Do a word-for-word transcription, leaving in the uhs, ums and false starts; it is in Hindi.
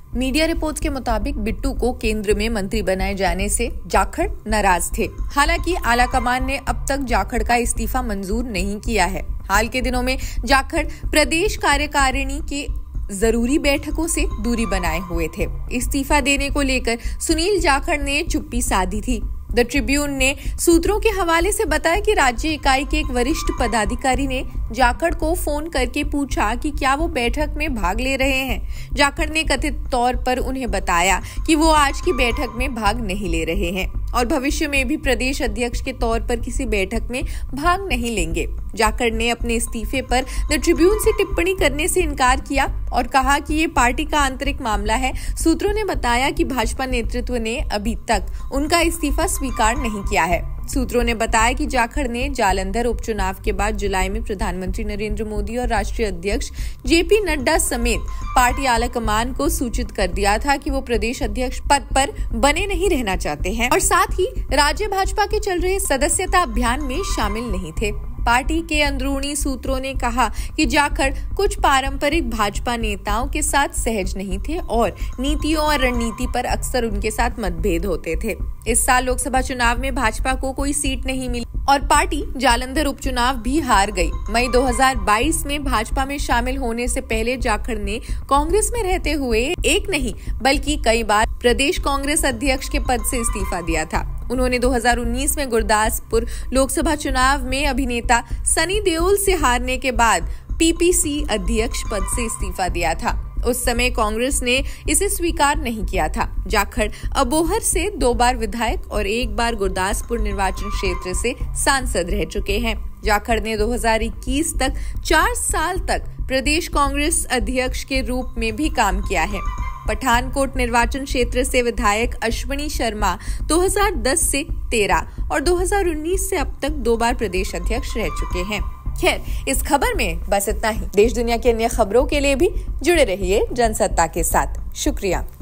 मीडिया रिपोर्ट्स के मुताबिक बिट्टू को केंद्र में मंत्री बनाए जाने से जाखड़ नाराज थे। हालांकि आलाकमान ने अब तक जाखड़ का इस्तीफा मंजूर नहीं किया है। हाल के दिनों में जाखड़ प्रदेश कार्यकारिणी के जरूरी बैठकों से दूरी बनाए हुए थे। इस्तीफा देने को लेकर सुनील जाखड़ ने चुप्पी साधी थी। द ट्रिब्यून ने सूत्रों के हवाले से बताया कि राज्य इकाई के एक वरिष्ठ पदाधिकारी ने जाखड़ को फोन करके पूछा कि क्या वो बैठक में भाग ले रहे हैं। जाखड़ ने कथित तौर पर उन्हें बताया कि वो आज की बैठक में भाग नहीं ले रहे हैं और भविष्य में भी प्रदेश अध्यक्ष के तौर पर किसी बैठक में भाग नहीं लेंगे। जाखड़ ने अपने इस्तीफे पर द ट्रिब्यून से टिप्पणी करने से इनकार किया और कहा कि ये पार्टी का आंतरिक मामला है। सूत्रों ने बताया कि भाजपा नेतृत्व ने अभी तक उनका इस्तीफा स्वीकार नहीं किया है। सूत्रों ने बताया कि जाखड़ ने जालंधर उपचुनाव के बाद जुलाई में प्रधानमंत्री नरेंद्र मोदी और राष्ट्रीय अध्यक्ष जेपी नड्डा समेत पार्टी आलाकमान को सूचित कर दिया था कि वो प्रदेश अध्यक्ष पद पर बने नहीं रहना चाहते हैं और साथ ही राज्य भाजपा के चल रहे सदस्यता अभियान में शामिल नहीं थे। पार्टी के अंदरूनी सूत्रों ने कहा कि जाखड़ कुछ पारंपरिक भाजपा नेताओं के साथ सहज नहीं थे और नीतियों और रणनीति पर अक्सर उनके साथ मतभेद होते थे। इस साल लोकसभा चुनाव में भाजपा को कोई सीट नहीं मिली और पार्टी जालंधर उपचुनाव भी हार गई। मई दो हज़ार बाईस में भाजपा में शामिल होने से पहले जाखड़ ने कांग्रेस में रहते हुए एक नहीं बल्कि कई बार प्रदेश कांग्रेस अध्यक्ष के पद से इस्तीफा दिया था। उन्होंने दो हज़ार उन्नीस में गुरदासपुर लोकसभा चुनाव में अभिनेता सनी देओल से हारने के बाद पीपीसी अध्यक्ष पद से इस्तीफा दिया था। उस समय कांग्रेस ने इसे स्वीकार नहीं किया था। जाखड़ अबोहर से दो बार विधायक और एक बार गुरदासपुर निर्वाचन क्षेत्र से सांसद रह चुके हैं। जाखड़ ने दो हज़ार इक्कीस तक चार साल तक प्रदेश कांग्रेस अध्यक्ष के रूप में भी काम किया है। पठानकोट निर्वाचन क्षेत्र से विधायक अश्विनी शर्मा दो हज़ार दस से तेरह और दो हज़ार उन्नीस से अब तक दो बार प्रदेश अध्यक्ष रह चुके हैं। खैर, इस खबर में बस इतना ही। देश दुनिया की अन्य खबरों के लिए भी जुड़े रहिए जनसत्ता के साथ। शुक्रिया।